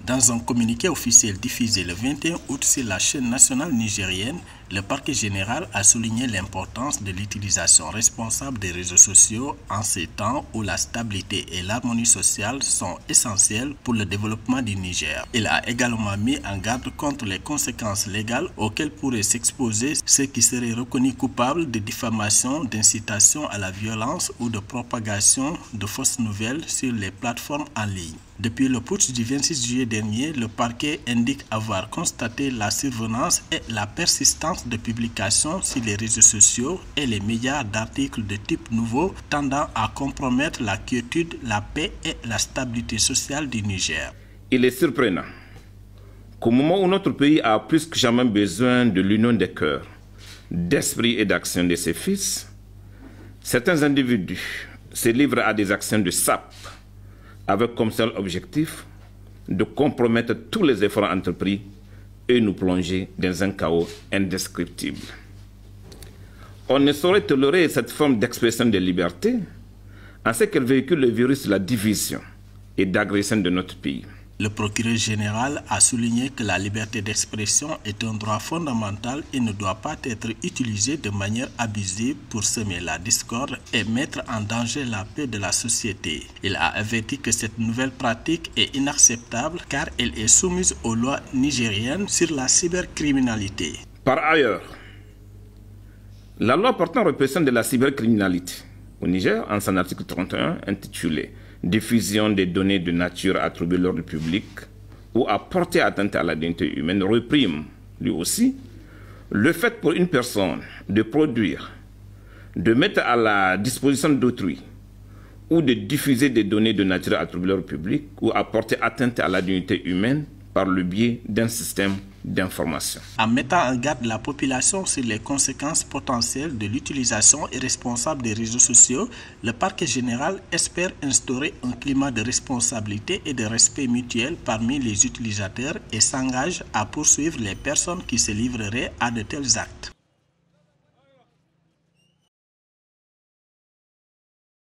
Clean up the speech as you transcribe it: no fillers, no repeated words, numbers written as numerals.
Dans un communiqué officiel diffusé le 21 août sur la chaîne nationale nigérienne, le parquet général a souligné l'importance de l'utilisation responsable des réseaux sociaux en ces temps où la stabilité et l'harmonie sociale sont essentielles pour le développement du Niger. Il a également mis en garde contre les conséquences légales auxquelles pourraient s'exposer ceux qui seraient reconnus coupables de diffamation, d'incitation à la violence ou de propagation de fausses nouvelles sur les plateformes en ligne. Depuis le putsch du 26 juillet dernier, le parquet indique avoir constaté la survenance et la persistance de publications sur les réseaux sociaux et les médias d'articles de type nouveau tendant à compromettre la quiétude, la paix et la stabilité sociale du Niger. Il est surprenant qu'au moment où notre pays a plus que jamais besoin de l'union des cœurs, d'esprit et d'action de ses fils, certains individus se livrent à des actions de sape avec comme seul objectif de compromettre tous les efforts entrepris et nous plonger dans un chaos indescriptible. On ne saurait tolérer cette forme d'expression de liberté en ce qu'elle véhicule le virus de la division et d'agression de notre pays. Le procureur général a souligné que la liberté d'expression est un droit fondamental et ne doit pas être utilisée de manière abusive pour semer la discorde et mettre en danger la paix de la société. Il a averti que cette nouvelle pratique est inacceptable car elle est soumise aux lois nigériennes sur la cybercriminalité. Par ailleurs, la loi portant répression de la cybercriminalité au Niger, en son article 31, intitulé « Diffusion des données de nature à troubler l'ordre public ou à porter atteinte à la dignité humaine » réprime, lui aussi, le fait pour une personne de produire, de mettre à la disposition d'autrui ou de diffuser des données de nature à troubler l'ordre public ou à porter atteinte à la dignité humaine par le biais d'un système d'information. En mettant en garde la population sur les conséquences potentielles de l'utilisation irresponsable des réseaux sociaux, le parquet général espère instaurer un climat de responsabilité et de respect mutuel parmi les utilisateurs et s'engage à poursuivre les personnes qui se livreraient à de tels actes.